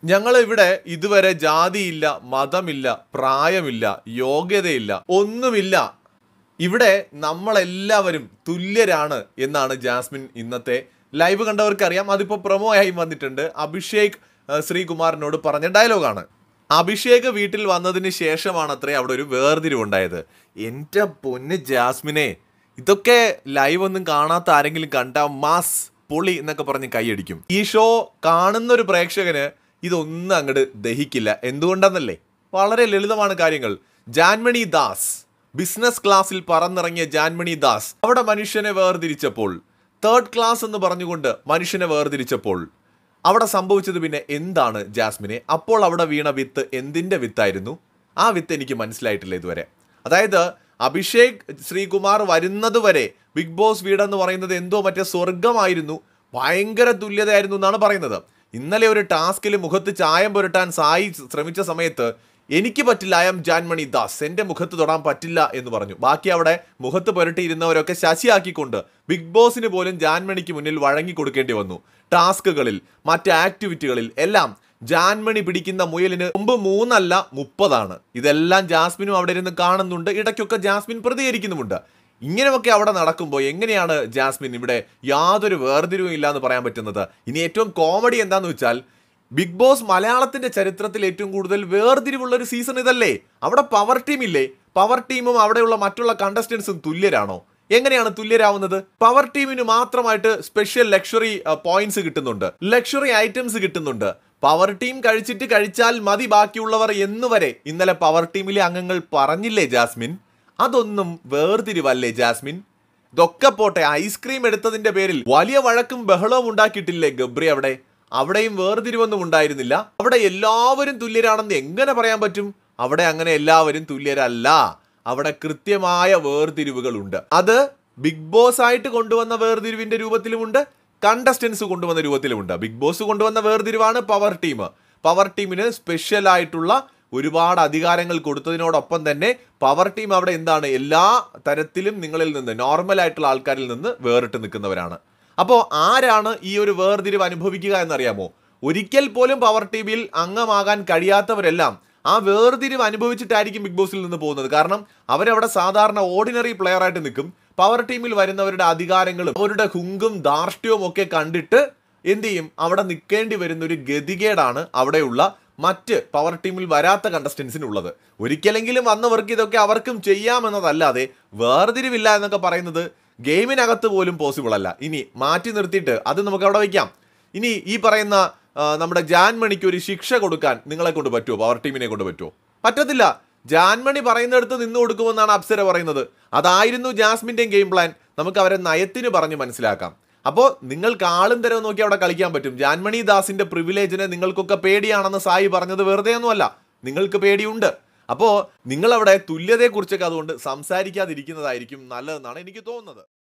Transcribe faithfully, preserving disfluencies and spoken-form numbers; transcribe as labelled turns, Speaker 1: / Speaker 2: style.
Speaker 1: ഞങ്ങൾ ഇവിടെ ഇതുവരെ ജാതിയില്ല, മതമില്ല, പ്രായമില്ല, യോഗ്യതയില്ല, ഒന്നുമില്ല. ഇവിടെ നമ്മളെല്ലാവരും തുല്യരാണ് എന്നാണ് ജാസ്മിൻ ഇന്നത്തെ ലൈവ് കണ്ടവർക്കറിയാം. അതിപ്പോൾ പ്രൊമോ ആയി വന്നിട്ടുണ്ട്. അഭിഷേക് ശ്രീകുമാറിനോട് പറഞ്ഞ ഡയലോഗാണ്. അഭിഷേക് വീട്ടിൽ വന്നതിന് ശേഷമാണ് അത്രേ അവിടെ ഒരു വേർതിരിവുണ്ടായത്. എൻ്റെ പൊന്ന് ജാസ്മിനെ, ഇതൊക്കെ ലൈവ് ഒന്നും കാണാത്ത ആരെങ്കിലും കണ്ടാൽ മാസ് പൊളി എന്നൊക്കെ പറഞ്ഞ് കൈയടിക്കും. ഈ ഷോ കാണുന്നൊരു പ്രേക്ഷകന് ഇതൊന്നും അങ്ങോട്ട് ദഹിക്കില്ല. എന്തുകൊണ്ടെന്നല്ലേ? വളരെ ലളിതമാണ് കാര്യങ്ങൾ. ജാൻമണി ദാസ്, ബിസിനസ് ക്ലാസ്സിൽ പറന്നിറങ്ങിയ ജാൻമണി ദാസ് അവിടെ മനുഷ്യനെ വേർതിരിച്ചപ്പോൾ, തേർഡ് ക്ലാസ് എന്ന് പറഞ്ഞുകൊണ്ട് മനുഷ്യനെ വേർതിരിച്ചപ്പോൾ അവിടെ സംഭവിച്ചത് പിന്നെ എന്താണ് ജാസ്മിനെ? അപ്പോൾ അവിടെ വീണ വിത്ത് എന്തിൻ്റെ വിത്തായിരുന്നു? ആ വിത്ത് എനിക്ക് മനസ്സിലായിട്ടില്ല ഇതുവരെ. അതായത് അഭിഷേക് ശ്രീകുമാർ വരുന്നത് വരെ ബിഗ് ബോസ് വീടെന്ന് പറയുന്നത് എന്തോ മറ്റേ സ്വർഗമായിരുന്നു, ഭയങ്കര തുല്യതയായിരുന്നു എന്നാണ് പറയുന്നത്. ഇന്നലെ ഒരു ടാസ്കിൽ മുഖത്ത് ചായം പുരട്ടാൻ സായി ശ്രമിച്ച സമയത്ത് എനിക്ക് പറ്റില്ല, ഐ ആം ജാൻമണി ദാസ്, എൻ്റെ മുഖത്ത് തൊടാൻ പറ്റില്ല എന്ന് പറഞ്ഞു. ബാക്കി അവിടെ മുഖത്ത് പുരട്ടിയിരുന്നവരൊക്കെ ശശിയാക്കിക്കൊണ്ട് ബിഗ് ബോസിന് പോലും ജാൻമണിക്ക് മുന്നിൽ വഴങ്ങി കൊടുക്കേണ്ടി വന്നു. ടാസ്കുകളിൽ, മറ്റ് ആക്ടിവിറ്റികളിൽ എല്ലാം ജാൻമണി പിടിക്കുന്ന മുയലിന് മുമ്പ് മൂന്നല്ല മുപ്പതാണ്. ഇതെല്ലാം ജാസ്മിനും അവിടെ ഇരുന്ന് കാണുന്നുണ്ട്. ഇടയ്ക്കൊക്കെ ജാസ്മിൻ പ്രതികരിക്കുന്നുമുണ്ട്. ഇങ്ങനെയൊക്കെ അവിടെ നടക്കുമ്പോൾ എങ്ങനെയാണ് ജാസ്മിൻ ഇവിടെ യാതൊരു വേർതിരിവും ഇല്ല എന്ന് പറയാൻ പറ്റുന്നത്? ഇനി ഏറ്റവും കോമഡി എന്താന്ന് വെച്ചാൽ, ബിഗ് ബോസ് മലയാളത്തിന്റെ ചരിത്രത്തിൽ ഏറ്റവും കൂടുതൽ വേർതിരിവുള്ള ഒരു സീസൺ ഇതല്ലേ? അവിടെ പവർ ടീം ഇല്ലേ? പവർ ടീമും അവിടെയുള്ള മറ്റുള്ള കണ്ടസ്റ്റൻസും തുല്യരാണോ? എങ്ങനെയാണ് തുല്യരാവുന്നത്? പവർ ടീമിന് മാത്രമായിട്ട് സ്പെഷ്യൽ ലക്ഷറി പോയിന്റ്സ് കിട്ടുന്നുണ്ട്, ലക്ഷറി ഐറ്റംസ് കിട്ടുന്നുണ്ട്. പവർ ടീം കഴിച്ചിട്ട് കഴിച്ചാൽ മതി ബാക്കിയുള്ളവർ എന്നുവരെ ഇന്നലെ പവർ ടീമിലെ അംഗങ്ങൾ പറഞ്ഞില്ലേ ജാസ്മിൻ? അതൊന്നും വേർതിരിവല്ലേ ജാസ്മിൻ? ഇതൊക്കെ പോട്ടെ, ഐസ്ക്രീം എടുത്തതിന്റെ പേരിൽ വലിയ വഴക്കും ബഹളവും ഉണ്ടാക്കിയിട്ടില്ലേ ഗബ്രി? അവിടെ അവിടെയും വേർതിരിവൊന്നും ഉണ്ടായിരുന്നില്ല. അവിടെ എല്ലാവരും തുല്യരാണെന്ന് എങ്ങനെ പറയാൻ പറ്റും? അവിടെ അങ്ങനെ എല്ലാവരും തുല്യരല്ല. അവിടെ കൃത്യമായ വേർതിരിവുകളുണ്ട്. അത് ബിഗ് ബോസ് ആയിട്ട് കൊണ്ടുവന്ന വേർതിരിവിന്റെ രൂപത്തിലുമുണ്ട്, കണ്ടസ്റ്റൻസ് കൊണ്ടുവന്ന രൂപത്തിലുമുണ്ട്. ബിഗ് ബോസ് കൊണ്ടുവന്ന വേർതിരിവാണ് പവർ ടീം. പവർ ടീമിന് സ്പെഷ്യൽ ആയിട്ടുള്ള ഒരുപാട് അധികാരങ്ങൾ കൊടുത്തതിനോടൊപ്പം തന്നെ പവർ ടീം അവിടെ എന്താണ്, എല്ലാ തരത്തിലും നിങ്ങളിൽ നിന്ന്, നോർമൽ ആയിട്ടുള്ള ആൾക്കാരിൽ നിന്ന് വേറിട്ട് നിൽക്കുന്നവരാണ്. അപ്പോൾ ആരാണ് ഈ ഒരു വേർതിരിവ് അനുഭവിക്കുക എന്നറിയാമോ? ഒരിക്കൽ പോലും പവർ ടീമിൽ അംഗമാകാൻ കഴിയാത്തവരെല്ലാം ആ വേർതിരിവ് അനുഭവിച്ചിട്ടായിരിക്കും ബിഗ് ബോസിൽ നിന്ന് പോകുന്നത്. കാരണം അവരവിടെ സാധാരണ ഓർഡിനറി പ്ലെയർ ആയിട്ട് നിൽക്കും. പവർ ടീമിൽ വരുന്നവരുടെ അധികാരങ്ങളും അവരുടെ ഹുങ്കും ധാർഷ്ട്യവും ഒക്കെ കണ്ടിട്ട് എന്ത് ചെയ്യും? അവിടെ നിൽക്കേണ്ടി വരുന്ന ഒരു ഗതികേടാണ് അവിടെയുള്ള മറ്റ് പവർ ടീമിൽ വരാത്ത കണ്ടസ്റ്റൻസിനുള്ളത്. ഒരിക്കലെങ്കിലും വന്നവർക്ക് ഇതൊക്കെ അവർക്കും ചെയ്യാമെന്നതല്ലാതെ വേർതിരിവില്ല എന്നൊക്കെ പറയുന്നത് ഗെയിമിനകത്ത് പോലും പോസിബിൾ അല്ല. ഇനി മാറ്റി നിർത്തിയിട്ട് അത് നമുക്ക് അവിടെ വയ്ക്കാം. ഇനി ഈ പറയുന്ന നമ്മുടെ ജാൻമണിക്ക് ഒരു ശിക്ഷ കൊടുക്കാൻ നിങ്ങളെ കൊണ്ട് പറ്റുമോ? പവർ ടീമിനെ കൊണ്ട് പറ്റുമോ? പറ്റത്തില്ല. ജാൻമണി പറയുന്നിടത്ത് നിന്ന് കൊടുക്കുമെന്നാണ് അപ്സര പറയുന്നത്. അതായിരുന്നു ജാസ്മിൻ്റെയും ഗെയിം പ്ലാൻ. നമുക്ക് അവരെ നയത്തിന് പറഞ്ഞ് മനസ്സിലാക്കാം. അപ്പോൾ നിങ്ങൾക്ക് ആളും തരവും നോക്കി അവിടെ കളിക്കാൻ പറ്റും. ജാൻമണി ദാസിന്റെ പ്രിവിലേജിനെ നിങ്ങൾക്കൊക്കെ പേടിയാണെന്ന് സായി പറഞ്ഞത് വെറുതെ ഒന്നുമല്ല, നിങ്ങൾക്ക് പേടിയുണ്ട്. അപ്പോൾ നിങ്ങളവിടെ തുല്യതയെക്കുറിച്ചൊക്കെ അതുകൊണ്ട് സംസാരിക്കാതിരിക്കുന്നതായിരിക്കും നല്ലതെന്നാണ് എനിക്ക് തോന്നുന്നത്.